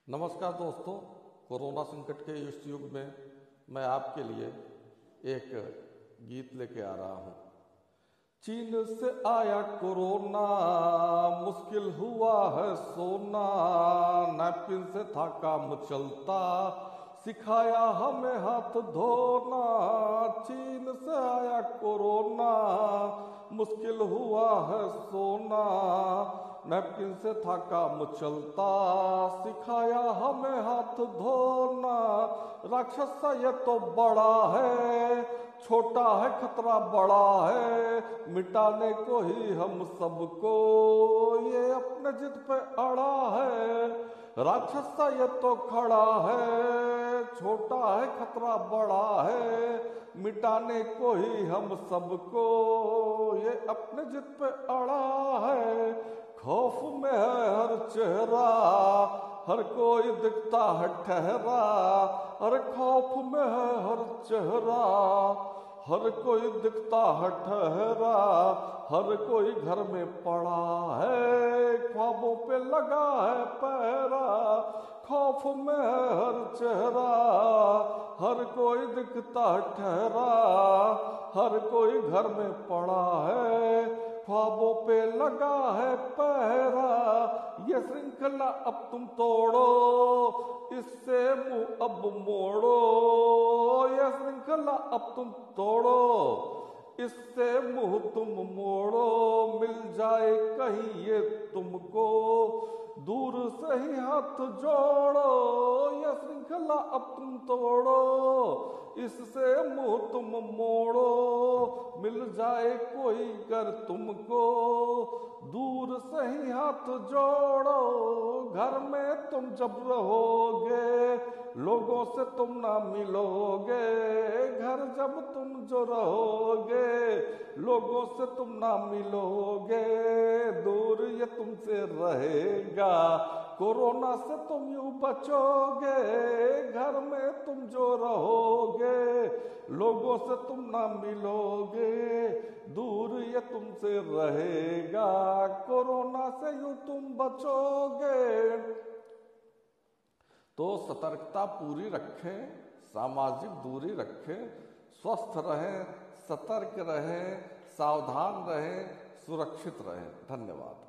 नमस्कार दोस्तों, कोरोना संकट के इस युग में मैं आपके लिए एक गीत लेके आ रहा हूँ। चीन से आया कोरोना, मुश्किल हुआ है सोना, नैपकिन से था काम चलता, सिखाया हमें हाथ धोना। चीन से आया कोरोना, मुश्किल हुआ है सोना, नैपकिन से था काम चलता, सिखाया हमें हाथ धोना। राक्षस ये तो बड़ा है, छोटा है खतरा बड़ा है, मिटाने को ही हम सबको ये अपने जिद पे अड़ा है। राक्षस ये तो खड़ा है, छोटा है खतरा बड़ा है, मिटाने को ही हम सबको ये अपने जिद पे अड़ा है। खौफ में है हर चेहरा, हर कोई दिखता है ठहरा, हर खौफ में है हर चेहरा, हर कोई दिखता है ठहरा, हर कोई घर में पड़ा है, ख्वाबों पे लगा है पहरा। खौफ में है हर चेहरा, हर कोई दिखता है ठहरा, हर कोई घर में पड़ा है, ख्वाबों पे लगा है पहरा। ये श्रृंखला अब तुम तोड़ो, इससे मुंह अब मोड़ो। ये श्रृंखला अब तुम तोड़ो, इससे मुंह तुम मोड़ो। मिल जाए कहीं ये तुमको, दूर से ही हाथ जोड़ो। ये श्रृंखला अब तुम तोड़ो, इससे मुंह तुम मोड़ो। मिल जाए कोई कर तुमको, दूर से ही हाथ जोड़ो। घर में तुम जब रहोगे, लोगों से तुम ना मिलोगे। घर जब तुम जो रहोगे, लोगों से तुम ना मिलोगे। दूर ये तुमसे रहेगा, कोरोना से तुम यूं बचोगे। घर में तुम जो रहोगे, लोगों से तुम ना मिलोगे। दूर ये तुमसे रहेगा, कोरोना से यूं तुम बचोगे। तो सतर्कता पूरी रखें, सामाजिक दूरी रखें, स्वस्थ रहें, सतर्क रहें, सावधान रहें, सुरक्षित रहें। धन्यवाद।